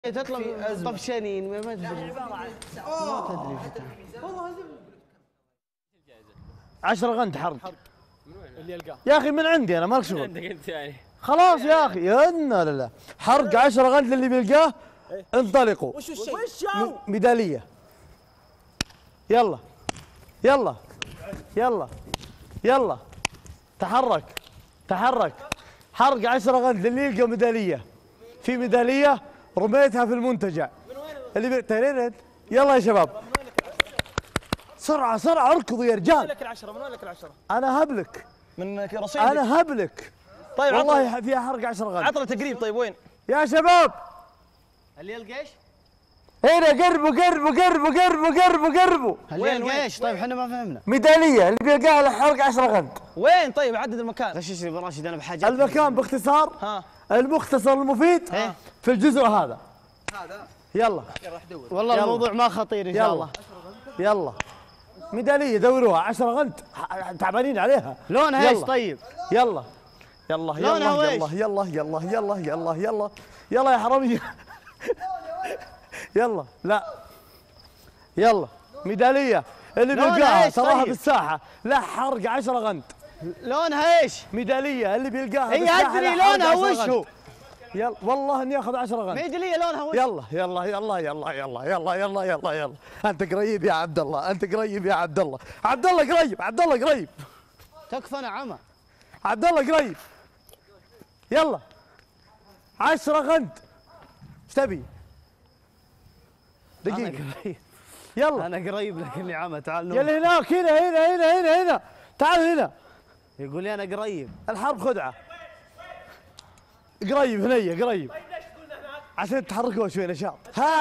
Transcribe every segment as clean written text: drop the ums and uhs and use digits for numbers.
تطلع طفشانين ما تدري. والله 10 غند حرق اللي يلقاه يا اخي من عندي انا مالك شغل. عندك انت يعني خلاص يا اخي لا لا حرق 10 غند للي بيلقاه. انطلقوا. وش الشيء؟ ميداليه. يلا يلا يلا يلا تحرك تحرك. حرق 10 غند للي يلقى ميداليه. في ميداليه رميتها في المنتجع اللي تريرت. يلا يا شباب سرعه سرعه اركضوا يا رجال. من وين لك العشرة؟ من وين لك العشرة؟ انا هبلك من رصيدك. انا هبلك. طيب والله فيها حرق 10 غند. عطنا تقريب. طيب وين؟ يا شباب اللي يلقى ايش؟ هنا قربوا قربوا قربوا قربوا قربوا قربوا. اللي يلقى ايش؟ طيب احنا ما فهمنا. ميداليه اللي بيلقاها له حرق 10 غند. وين طيب عدد المكان؟ غششني براشد انا بحاجه. المكان باختصار ها المختصر المفيد في الجزء هذا. يلا والله يلا. الموضوع ما خطير ان شاء الله. يلا ميداليه دوروها 10 غند تعبانين عليها. لونها ايش طيب؟ يلا يلا لونها يلا ويش؟ يلا يلا يلا يلا يلا يلا يا حراميه. يلا لا يلا ميداليه اللي لونها بيلقاها إيش تراها طيب؟ بالساحه لا حرق 10 غند. لونها ايش؟ ميداليه اللي بيلقاها هي بالساحة ادري لا حرق لونها 10 وش غند. هو؟ يلا والله اني اخذ 10 غند. ميداليه لونها وش؟ يلا يلا يلا يلا يلا يلا يلا يلا يلا انت قريب يا عبد الله انت قريب يا عبد الله. عبد الله قريب عبد الله قريب تكفى نعمه. عبد الله قريب. يلا 10 غند. ايش تبي؟ دقيقة يلا انا قريب لك النعمه تعال يلا هناك هنا هنا هنا هنا هنا تعال هنا. يقول لي انا قريب. الحرب خدعة. قريب هنية قريب عشان تحركوا شوي نشاط.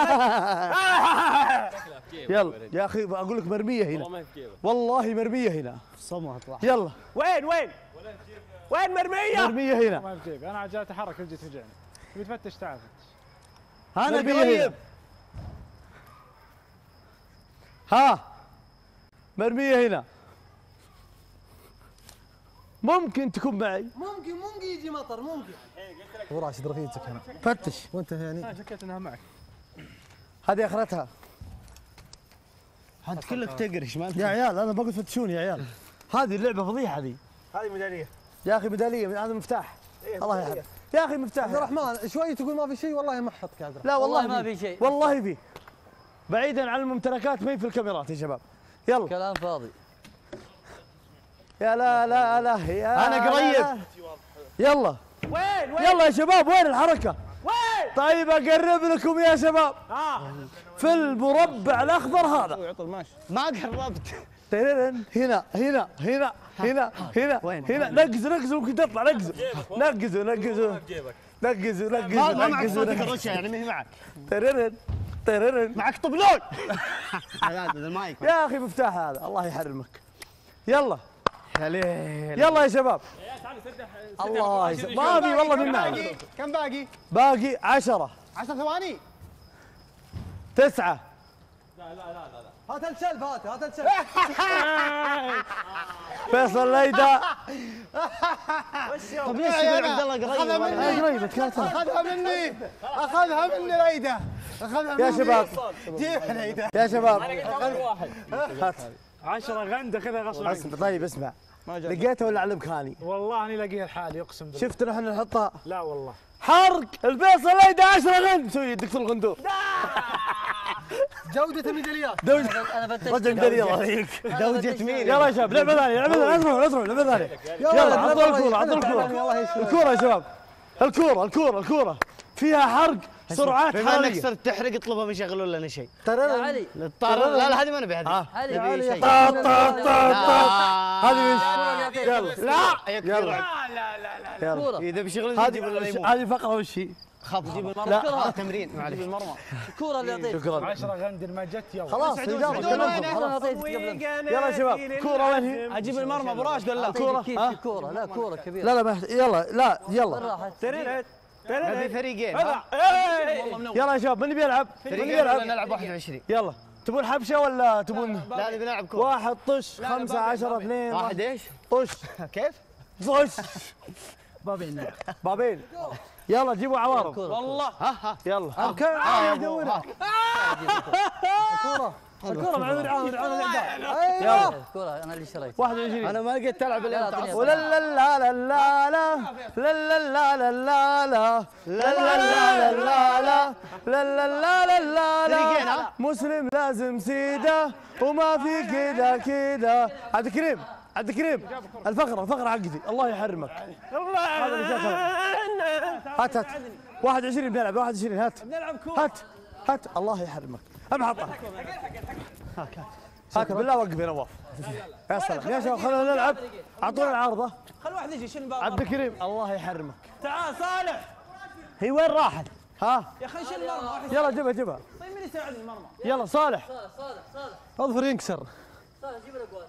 يلا يا اخي اقول لك مرمية هنا والله مرمية هنا. صمها اطلع. يلا وين وين مرمية؟ مرمية هنا. ما بجيب انا جاي اتحرك جيت تفجعني. تبي تفتش تعال فتش. انا مرمية قريب. هنا. ها مرمية هنا. ممكن تكون معي. ممكن يجي مطر ممكن. وراشد رفيقك هنا. فتش وانت يعني شكيت انها معك. هذه اخرتها. انت كلك تقرش ما يا عيال انا بقول فتشوني يا عيال. هذه اللعبة فضيحة هذه. هذه ميدالية. يا اخي ميدالية هذا مفتاح. الله يحفظك يا اخي مفتاح. عبد الرحمن شوي تقول ما في شيء والله ما حطك يا عبد الرحمن. لا والله ما في شيء. والله في. بعيدا عن الممتلكات ما هي في الكاميرات يا شباب. يلا كلام فاضي. يا لا لا لا يا أنا قريب. لا. يلا وين يلا يا شباب وين الحركة؟ وين؟ طيب اقرب لكم يا شباب. في المربع الاخضر هذا. يعطي الماشي. ما قربت. تريرن هنا هنا هنا هنا هنا هنا نقزوا نقزوا ممكن تطلع نقزوا نقزوا نقزوا نقزوا نقزوا ما معك نقزوا صوتك الرشه يعني ما هي معك. تريرن تريرن معك طبلون. هذا المايك. يا اخي مفتاح هذا الله يحرمك. يلا يا ليل. يلا يا شباب. الله يسلمك ما في والله من معي. كم باقي؟ باقي 10 10 ثواني. 9 هات السلب هات السلب. فيصل ليدا. طيب ليش يقول عبد الله قريب؟ قريب تكاتل. اخذها مني ريده. يا شباب جيب ريده. يا شباب 10 غند كذا غصب عنك. طيب اسمع لقيته ولا على مكاني؟ والله اني لاقيها لحالي اقسم بالله. شفت نحن نحطها لا والله. حرق الفيصل ليدا 10 غند. سوي الدكتور الغندور. جودة الميداليات. انا فتشت. رجع ميداليه الله يعينك. دوجة مين؟ يلا يا شباب لعبه ثانيه لعبه ثانيه اضربوا لعبه ثانيه. يلا عطوا الكوره عطوا الكوره. الكوره يا شباب الكوره فيها حرق سرعات بما انك حاليه. صرت تحرق اطلبهم يشغلون لنا شيء. ترى يا علي لا هذه ما نبي هذه. علي نبي شيء. طاط طاط طاط هذه وش؟ يلا لا يلا يلا اذا بيشغلون يجيب لنا ليمون. هذه فقره وش هي؟ خف جيب المرمى. لا. تمرين معلش. المرمى. الكوره اللي اعطيك. شكرا 10 غند ما جت يلا. خلاص سعدون كلمكم خلاص. اعطيتك قبل. يلا يا شباب كوره وين هي؟ اجيب المرمى ابو راشد ولا لا؟ كورة. كورة كورة لا كورة كبيرة. لا ما يلا لا يلا راحت. نبي فريقين. يلا يا شباب من بيلعب؟ من فريقين بيلعب؟ ولا نلعب 21؟ يلا تبون حبشه ولا تبون لا نبي نلعب كورة. واحد طش 5 10 2 واحد ايش؟ طش كيف؟ طش بابين. بابين يلا جيبوا عوارض. والله ها يلا. يدورها الكرة مع ودعان ايوه الكرة انا اللي شريت. 21. انا ما لقيت تلعب الا انت يلا، ولا لا لا لا لا لا لا لا لا لا لا لا لا لا لا لا لا لا لا مسلم لازم سيده وما في كذا كذا. عبد الكريم عبد الكريم الفقرة حقتي الله يحرمك. هات 21 بنلعب 21 هات هات الله يحرمك. ابحطها هات بالله وقف يا نواف. يا سلام يا شباب خلينا نلعب. اعطونا العارضة. خل واحد يجي شيل الباب. عبد الكريم الله يحرمك. تعال صالح. هي وين راحت؟ ها يا اخي شيل المرمى واحد. يلا جيبها. طيب مين يساعدني المرمى؟ يلا صالح صالح اظفر ينكسر. صالح جيب الاجوال.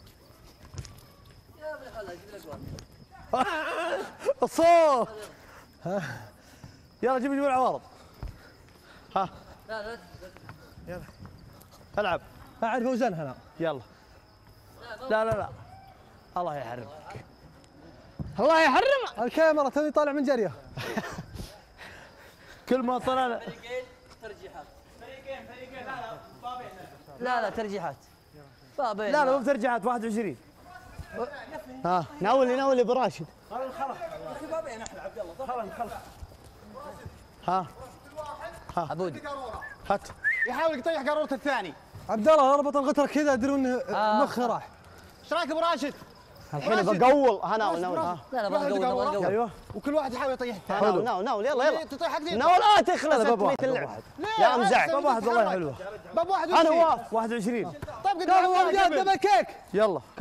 يا ابن الحلال جيب الاجوال. الصوت. يلا جيب العوارض. ها لا العب. اعرف اوزنها انا. يلا لا الله يحرمك. الله يحرمك. الكاميرا توني طالع من جريه. كل ما طلع ترجيحات. لا ترجيحات. بابين. لا مو بترجعات 21. ها ناولي براشد. ها عبود. هات. يحاول يطيح قاروره الثاني. عبد الله اربط الغتره كذا ادرون مخه راح. ايش رايك براشد؟ الحين بقول ناول لا بقول ايوه وكل واحد يحاول يطيح الثاني. ناول يلا تطيح حق ذي. ناول تخلص باب واحد يا مزعج. باب واحد والله حلوه. باب واحد انا واقف 21. طيب قدام دبل كيك. يلا